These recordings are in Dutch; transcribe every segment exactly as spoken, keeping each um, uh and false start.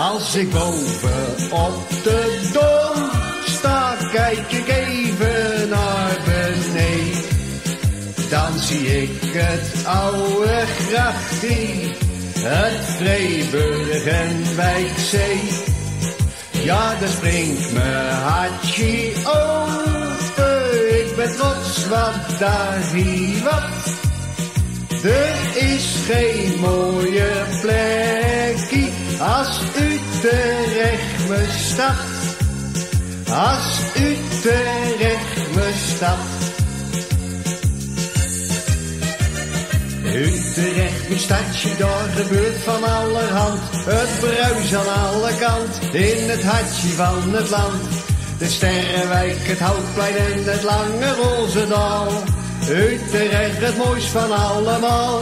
Als ik boven op de dom sta, kijk ik even naar beneden. Dan zie ik het oude grachtie, het Vreeburg en Wijkzee. Ja, daar springt mijn hartje open, ik ben trots, want daar zie wat. Er is geen mooie plekje als Utrecht mijn stad, als Utrecht mijn stad. Utrecht, mijn stadje, daar gebeurt van allerhand. Het bruis aan alle kant, in het hartje van het land. De Sterrenwijk, het Houtplein en het lange Roosendaal. Utrecht, het mooist van allemaal.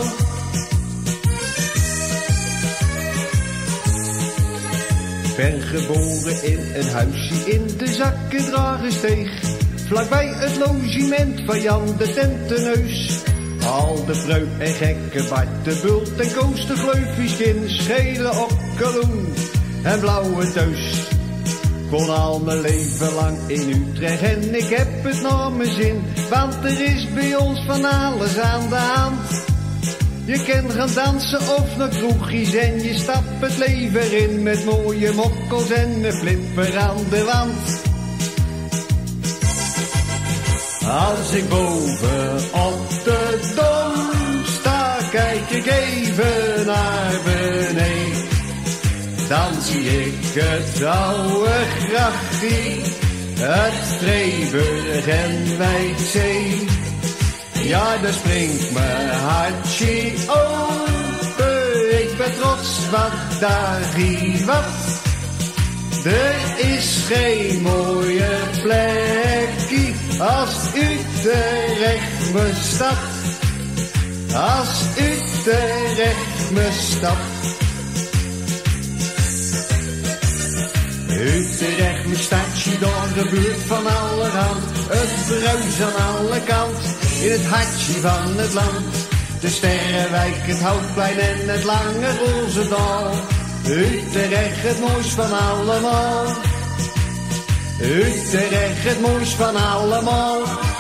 Ik ben geboren in een huisje in de Zakkendragersteeg, vlakbij het logement van Jan de Tenteneus. Al de Breu en Gekke, Bart de Bult en Koos de Gleufjeskin, schele okkeloen en blauwe teus. Kon al mijn leven lang in Utrecht en ik heb het naar mijn zin, want er is bij ons van alles aan de hand. Je kunt gaan dansen of naar kroegjes en je stapt het leven in met mooie mokkels en een flipper aan de wand. Als ik boven op de dom sta, kijk ik even naar beneden. Dan zie ik het oude grachtie, het Vreeburg en Wijkzee. Ja, daar springt mijn hartje open, ik ben trots, want daar zie wat. Er is geen mooie plekje als Utrecht mijn stad, als Utrecht mijn stad. Utrecht, mijn stadje, daar gebeurt van allerhand. Het bruis aan alle kant, in het hartje van het land. De Sterrenwijk, het Houtplein en het lange Roosendaal. Utrecht, het mooist van allemaal. Utrecht, het mooist van allemaal.